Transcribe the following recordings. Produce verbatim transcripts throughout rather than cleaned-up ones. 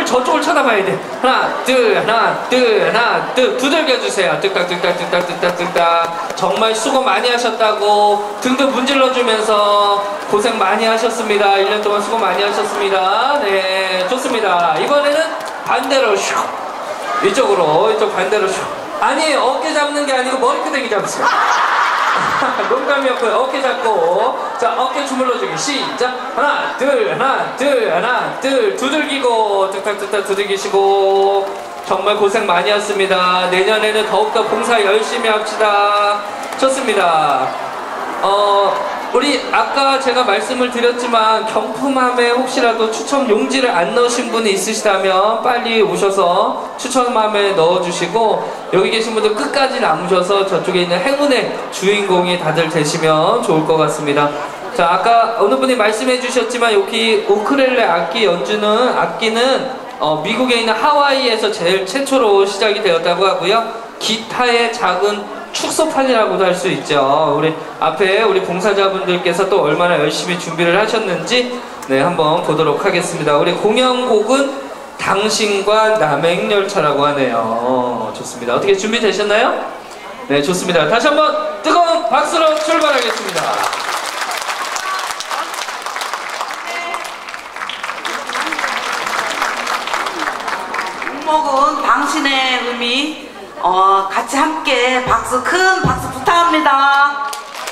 저쪽을 쳐다봐야 돼. 하나, 둘, 하나, 둘, 하나, 둘. 두들겨주세요. 뚝딱, 뚝딱, 뚝딱, 뚝딱, 뚝딱. 정말 수고 많이 하셨다고 등등 문질러주면서 고생 많이 하셨습니다. 일 년 동안 수고 많이 하셨습니다. 네, 좋습니다. 이번에는 반대로 슉. 이쪽으로, 이쪽 반대로 슉. 아니, 어깨 잡는 게 아니고 머리끄댕이 잡으세요. 농담이었고요. 어깨 잡고, 자, 어깨 주물러주기 시작. 하나 둘 하나 둘 하나 둘. 두들기고 뚝딱뚝딱 두들기시고. 정말 고생 많이 했습니다. 내년에는 더욱더 봉사 열심히 합시다. 좋습니다. 어 우리 아까 제가 말씀을 드렸지만 경품함에 혹시라도 추첨 용지를 안 넣으신 분이 있으시다면 빨리 오셔서 추첨함에 넣어주시고, 여기 계신 분들 끝까지 남으셔서 저쪽에 있는 행운의 주인공이 다들 되시면 좋을 것 같습니다. 자, 아까 어느 분이 말씀해 주셨지만 여기 우크렐레 악기 연주는 악기는 어, 미국에 있는 하와이에서 제일 최초로 시작이 되었다고 하고요. 기타의 작은 축소판이라고도 할 수 있죠. 우리 앞에 우리 봉사자분들께서 또 얼마나 열심히 준비를 하셨는지 네, 한번 보도록 하겠습니다. 우리 공연곡은 당신과 남행열차라고 하네요. 어, 좋습니다. 어떻게 준비되셨나요? 네, 좋습니다. 다시 한번 뜨거운 박수로 출발하겠습니다. 곡목은 당신의 의미, 어, 같이 함께 박수, 큰 박수 부탁합니다.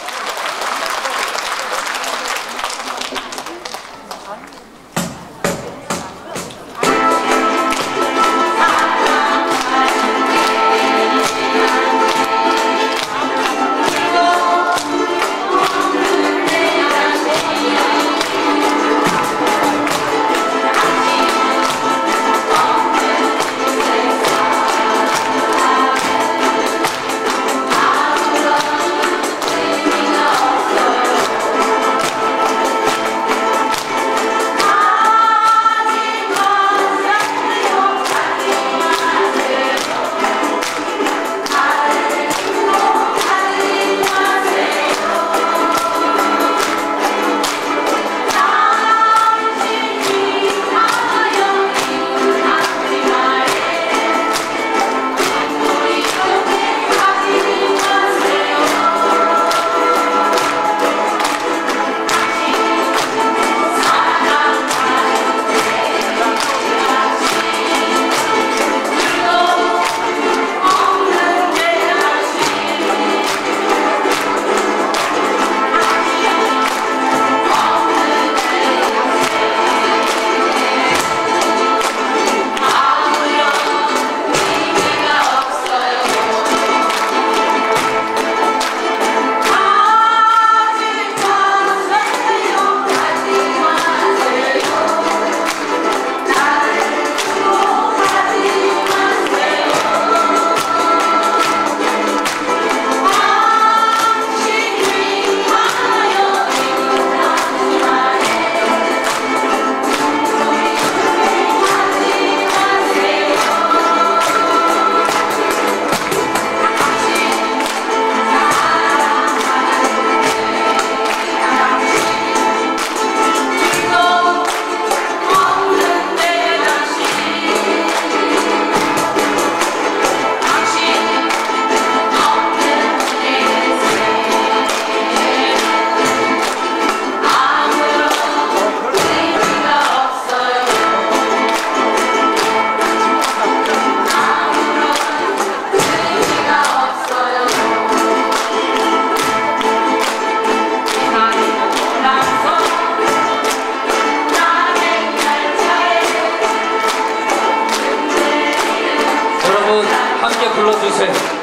함께 불러주세요.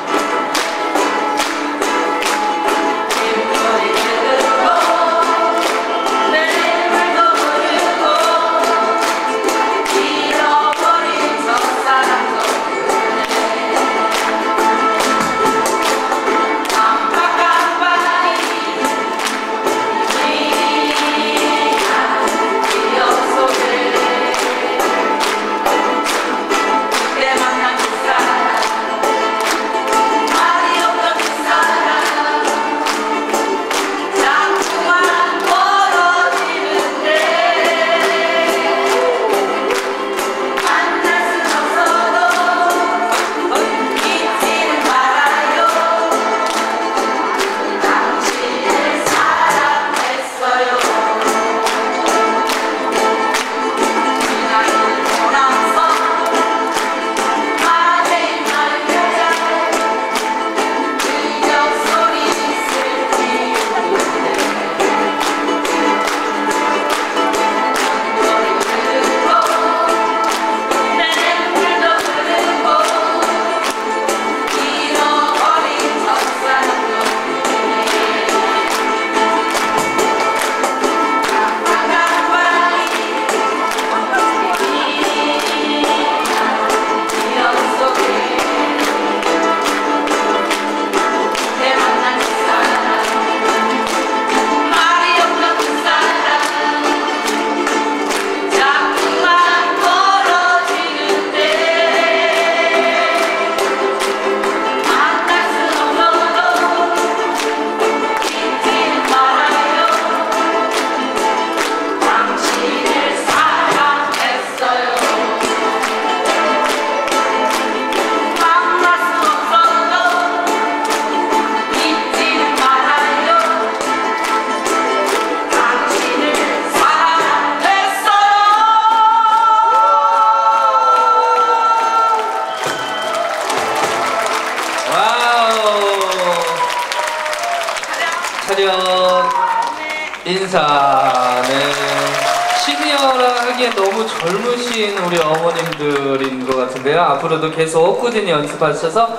차렷 인사. 네. 시니어라 하기엔 너무 젊으신 우리 어머님들인 것 같은데요. 앞으로도 계속 꾸준히 연습하셔서